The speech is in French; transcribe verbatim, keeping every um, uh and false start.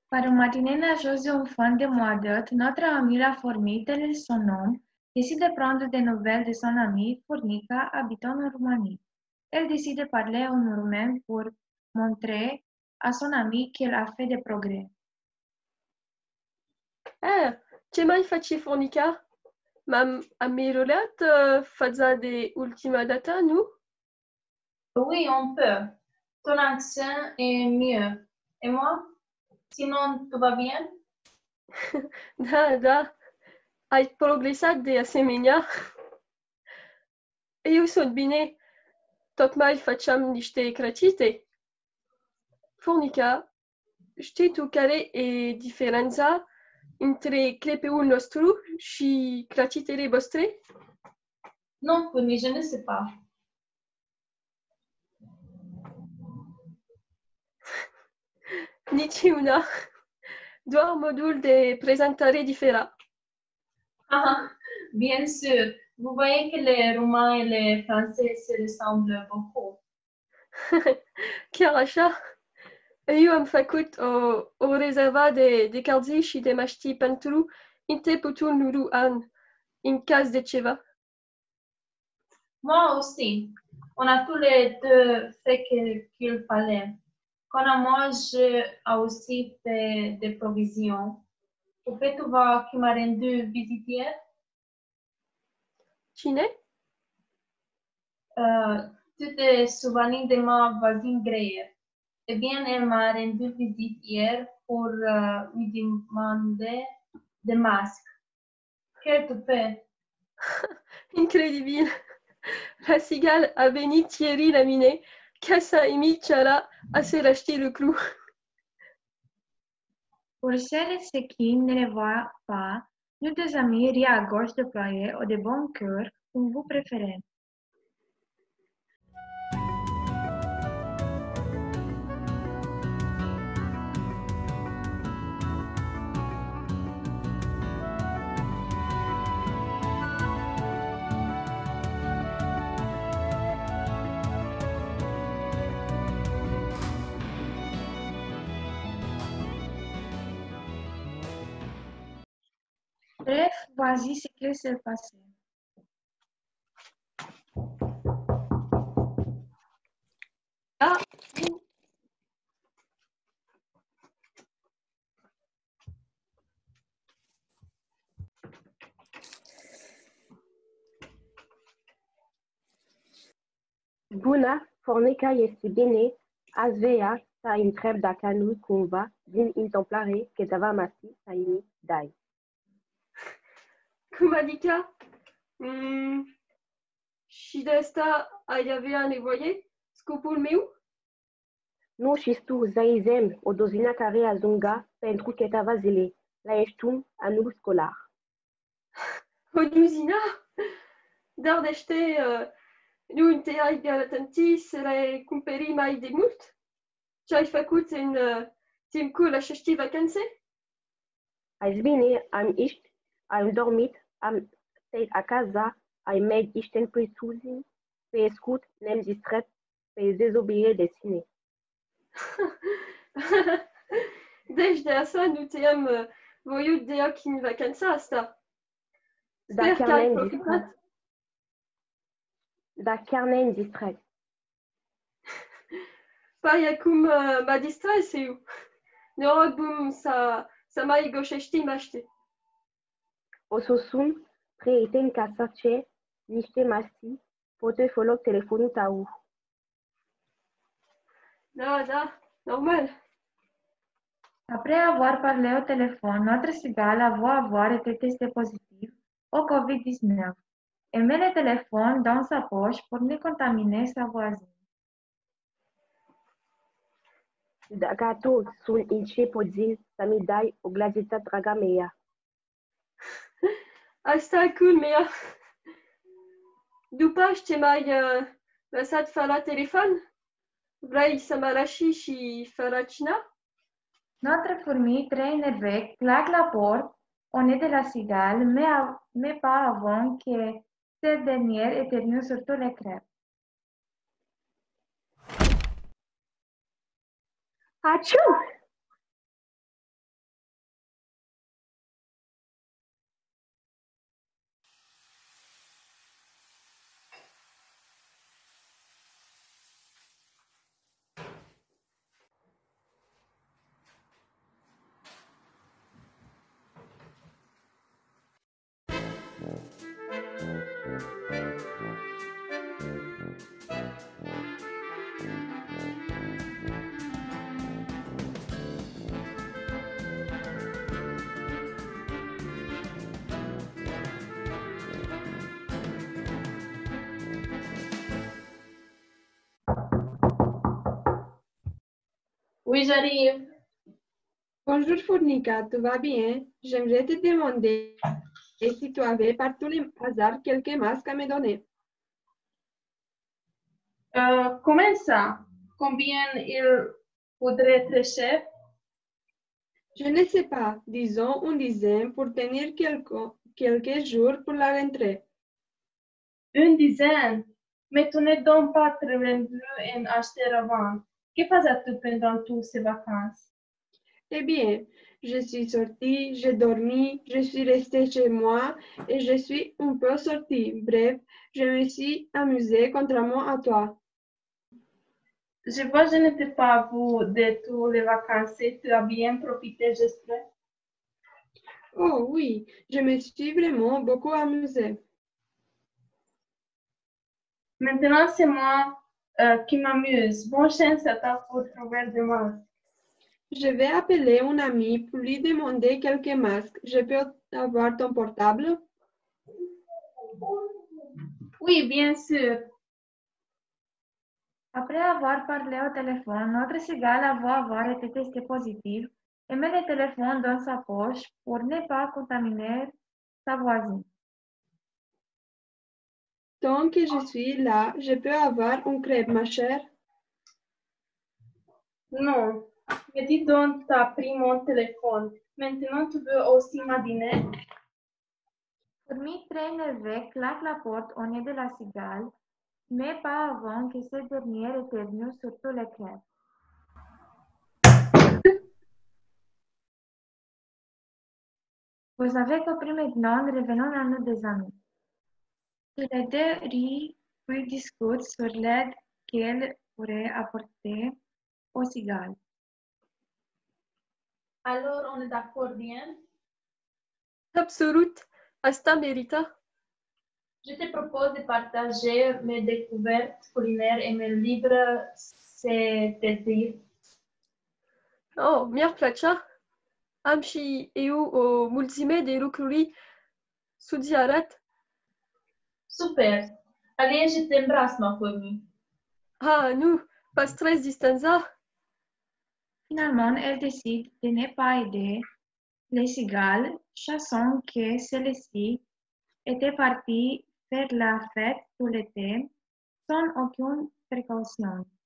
Par une matinée nageuse d'un fond de mois d'août, notre amie la fourmi, tel est son nom, décide de prendre des nouvelles de son amie Furnica habitant en Roumanie. Elle décide de parler en roumain pour montrer à son amie qu'elle a fait des progrès. Eh, ce mai face Fornica? M-am ameiorat uh, fața de ultima dată, nu? Oui, on peut. Ton accent est mieux. Et moi? Sinon, tout va bien? Da, da, ai progresat de asemenea. Eu sunt bine, tocmai facem niște crăcite. Fornica, știi tu care e diferența între crepeul nostru și crăcitele voastre? Non, Puni, je ne sais pas. Nici una, doar modul de prezentare diferă. Ah, bien sûr. Vous voyez que les Roumains et les Français se ressemblent beaucoup. Chiar așa, eu am făcut o, o rezervă de, de cărți și de măști pentru începutul noului an, în caz de ceva. Moi aussi. On a tous les deux fait ce qu'il fallait. Quand moi, j'ai aussi fait des provisions. Au fait, tu vois qui m'a rendu visite hier? Cine? Euh, tu te souviens de ma voisine Greer? Eh bien, elle m'a rendu visite hier pour euh, lui demander des masques. Qu'est-ce que tu fais? Incredibil! La cigale a venit Thierry la mine, ca să imice a se racheter le clou. Pour celles et ceux qui ne le voient pas, nos deux amis rient à gauche déployés ou de bon cœur, comme vous préférez. Bref, voici ce qui s'est passé. Ah, Bună, Fornica este bine, azi vrea să întreb dacă nu cumva, din întâmplare, câteva măsii să imi dai. cum adică? Mm, și de asta ai avea nevoie? Scopul meu? Nu știi tu, zaizem, o dozină care ajunga pentru câteva zile, la eștum anul școlar. O duzină? Dar dește, uh, nu te ai garantit să le cumperi mai de mult? Ce ai făcut în uh, timpul acestei vacanțe? Azi bine, am ești, am dormit, am stat acasă, ai mers ești prețuzi, pe scut, ne-am distrat, pe dezobire de sine. Deci de asta nu te-am uh, voiut deloc în vacanța asta. Sper Dar că ai chiar ne-am profitat. distrat. Dar chiar ne-am distrat. Păi acum uh, mă distrez eu. Noroc bun să, să mai găsești maște. O să sun, prieten ca să cer niște măsii, poate foloc telefonul tău. Da, da, normal. Après avoir parlé au téléphone, notre cigale avoit avoir été testé positif au covid dix-neuf et met le téléphone dans sa poche pour ne contaminer sa voisine. Dacă tu sunt încep puțin să-mi dai o glagiță, draga mea. Asta e culmea. După ce m-ai uh, lăsat fără telefon, vrei să mă lași și fără cina? Notre fourmi, très énervée, claque la porte au nez de la cigale, mais, av- mais pas avant que cette dernière éternue sur tous les crêpes. Aciu! Oui, j'arrive. Bonjour Fournica, tout va bien? J'aimerais te demander si tu avais par tous les hasards quelques masques à me donner. Euh, comment ça? Combien il faudrait être cher? Je ne sais pas, disons une dizaine pour tenir quelques, quelques jours pour la rentrée. Une dizaine. Mais tu ne donnes pas très vendu en acheter avant. Que faisais-tu pendant toutes ces vacances? Eh bien, je suis sortie, j'ai dormi, je suis restée chez moi et je suis un peu sortie. Bref, je me suis amusée contrairement à toi. Je vois que je n'étais pas à bout de toutes les vacances. Tu as bien profité, j'espère. Oh oui, je me suis vraiment beaucoup amusée. Maintenant, c'est moi euh, qui m'amuse. Bonne chance à toi pour trouver des masques. Je vais appeler un ami pour lui demander quelques masques. Je peux avoir ton portable? Oui, bien sûr. Après avoir parlé au téléphone, notre cigale avoit avoir été testé positif et met le téléphone dans sa poche pour ne pas contaminer sa voisine. Tant que je suis là, je peux avoir une crêpe, ma chère? Non, mais dis donc, tu as pris mon téléphone. Maintenant, tu veux aussi ma dîner? Fourmi très énervé claque la porte au nez de la cigale, mais pas avant que cette dernière éternue sur tous les crêpes. Vous avez compris maintenant, revenons à nos deux amis. Tous les deux rient puis discutent sur l'aide qu'elle pourrait apporter aux cigales. Alors, on est d'accord bien? Absolut, asta merita. Je te propose de partager mes découvertes culinaires et mes livres, c'est-à-dire. Oh, mi-ar plăcea. Am și eu o mulțime de lucruri studiat. Super! Allez, je t'embrasse, ma famille. Ah, nu, pas stress distanța. Finalement, elle décide de ne pas aider les cigales, sachant que celles-ci étaient parties faire la fête tout l'été sans aucune précaution.